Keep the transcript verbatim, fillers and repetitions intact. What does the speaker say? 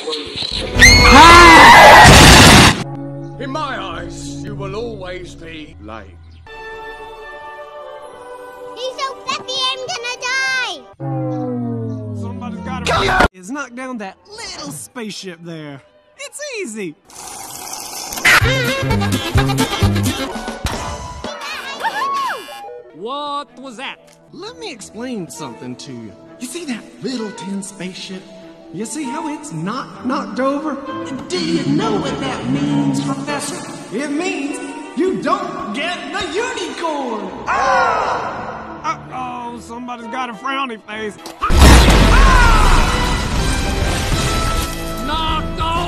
In my eyes, you will always be lame. He's so fluffy, I'm gonna die! Somebody's gotta is knock down that little spaceship there. It's easy. What was that? Let me explain something to you. You see that little tin spaceship? You see how it's not knocked over? And do you know what that means, Professor? It means you don't get the unicorn! Ah! Uh-oh, somebody's got a frowny face. Ah! Knocked over!